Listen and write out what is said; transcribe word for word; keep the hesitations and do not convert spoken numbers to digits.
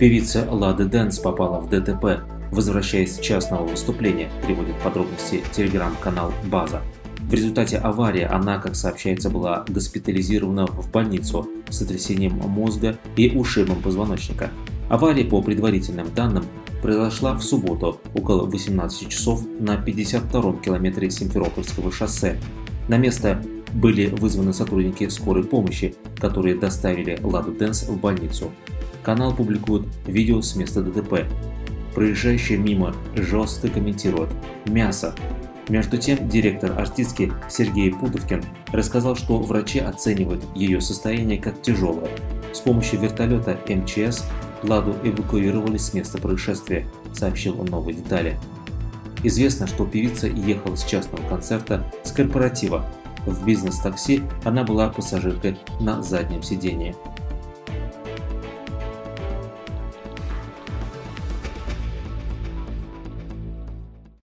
Певица Лада Дэнс попала в ДТП, возвращаясь с частного выступления, приводит подробности телеграм-канал «База». В результате аварии она, как сообщается, была госпитализирована в больницу с сотрясением мозга и ушибом позвоночника. Авария, по предварительным данным, произошла в субботу около восемнадцати часов на пятьдесят втором километре Симферопольского шоссе. На место были вызваны сотрудники скорой помощи, которые доставили Ладу Дэнс в больницу. Канал публикует видео с места ДТП. Проезжающие мимо жестко комментируют «мясо». Между тем, директор артистки Сергей Пудовкин рассказал, что врачи оценивают ее состояние как тяжелое. С помощью вертолета эм че эс Ладу эвакуировали с места происшествия, сообщил он новые детали. Известно, что певица ехала с частного концерта с корпоратива. В бизнес-такси она была пассажиркой на заднем сидении.